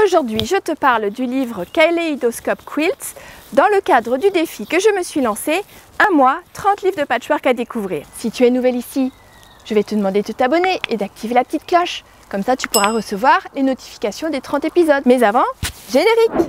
Aujourd'hui, je te parle du livre Kaleidoscope Quilts dans le cadre du défi que je me suis lancé, un mois, 30 livres de patchwork à découvrir. Si tu es nouvelle ici, je vais te demander de t'abonner et d'activer la petite cloche. Comme ça, tu pourras recevoir les notifications des 30 épisodes. Mais avant, générique!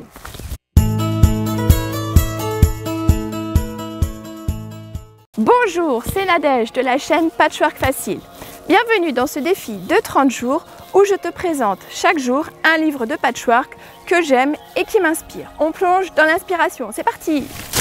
Bonjour, c'est Nadège de la chaîne Patchwork Facile. Bienvenue dans ce défi de 30 jours où je te présente chaque jour un livre de patchwork que j'aime et qui m'inspire. On plonge dans l'inspiration, c'est parti!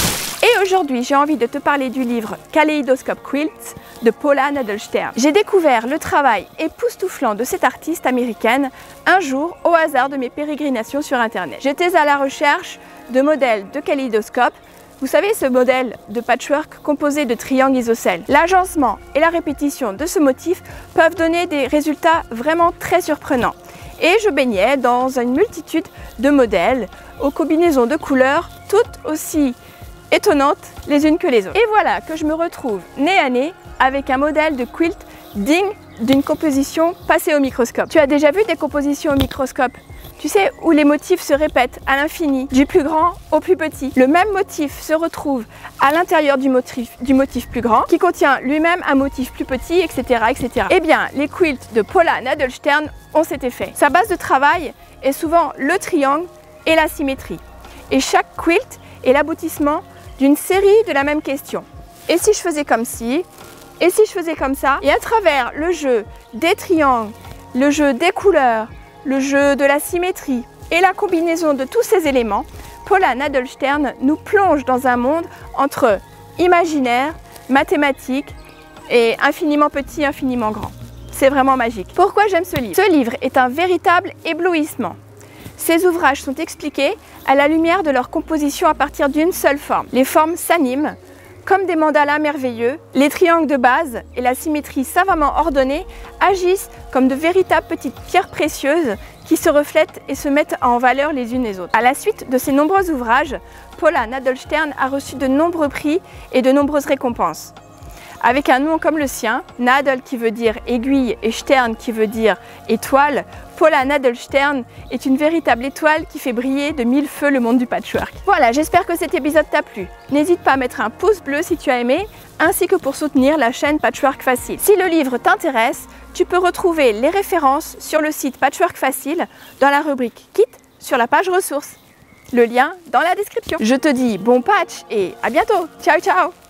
Et aujourd'hui, j'ai envie de te parler du livre Kaleidoscope Quilts de Paula Nadelstern. J'ai découvert le travail époustouflant de cette artiste américaine un jour au hasard de mes pérégrinations sur internet. J'étais à la recherche de modèles de kaléidoscope. Vous savez, ce modèle de patchwork composé de triangles isocèles. L'agencement et la répétition de ce motif peuvent donner des résultats vraiment très surprenants. Et je baignais dans une multitude de modèles aux combinaisons de couleurs toutes aussi étonnantes les unes que les autres. Et voilà que je me retrouve nez à nez avec un modèle de quilt digne d'une composition passée au microscope. Tu as déjà vu des compositions au microscope? Tu sais, où les motifs se répètent à l'infini, du plus grand au plus petit. Le même motif se retrouve à l'intérieur du motif plus grand, qui contient lui-même un motif plus petit, etc., etc. Eh bien, les quilts de Paula Nadelstern ont cet effet. Sa base de travail est souvent le triangle et la symétrie. Et chaque quilt est l'aboutissement d'une série de la même question. Et si je faisais comme ci? Et si je faisais comme ça? Et à travers le jeu des triangles, le jeu des couleurs, le jeu de la symétrie et la combinaison de tous ces éléments, Paula Nadelstern nous plonge dans un monde entre imaginaire, mathématique et infiniment petit, infiniment grand. C'est vraiment magique. Pourquoi j'aime ce livre? Ce livre est un véritable éblouissement. Ces ouvrages sont expliqués à la lumière de leur composition à partir d'une seule forme. Les formes s'animent comme des mandalas merveilleux, les triangles de base et la symétrie savamment ordonnée agissent comme de véritables petites pierres précieuses qui se reflètent et se mettent en valeur les unes les autres. À la suite de ces nombreux ouvrages, Paula Nadelstern a reçu de nombreux prix et de nombreuses récompenses. Avec un nom comme le sien, Nadel qui veut dire aiguille et Stern qui veut dire étoile, Paula Nadelstern est une véritable étoile qui fait briller de mille feux le monde du patchwork. Voilà, j'espère que cet épisode t'a plu. N'hésite pas à mettre un pouce bleu si tu as aimé, ainsi que pour soutenir la chaîne Patchwork Facile. Si le livre t'intéresse, tu peux retrouver les références sur le site Patchwork Facile dans la rubrique Kit sur la page ressources. Le lien dans la description. Je te dis bon patch et à bientôt. Ciao ciao.